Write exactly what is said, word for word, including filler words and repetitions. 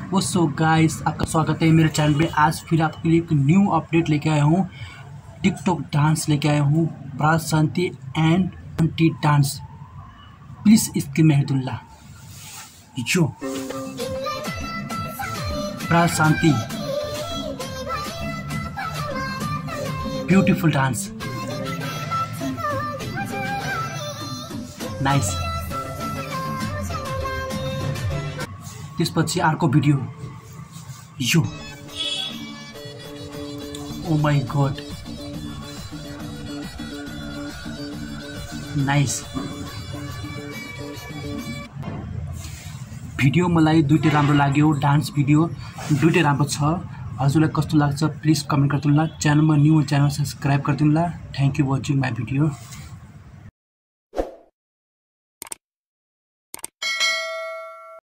वो so guys, आपका स्वागत है मेरे चैनल पे। आज फिर आपके लिए एक न्यू अपडेट लेके आया हूँ। टिकटॉक डांस लेके आया हूँ, ब्राज Shanti and aunty dance. Please इसके मेहदुल्ला जो ब्राज शांति ब्यूटीफुल डांस, नाइस। त्यसपछि अर्को भिडियो यो, oh my god, nice. Video मलाई दुईटै राम्रो लाग्यो, डान्स भिडियो दुईटै राम्रो छ। हजुरलाई कस्तो लाग्छ प्लिज कमेन्ट गरिदिनु होला। च्यानलमा न्यू च्यानल सब्सक्राइब गरिदिनु होला। Thank you watching my video.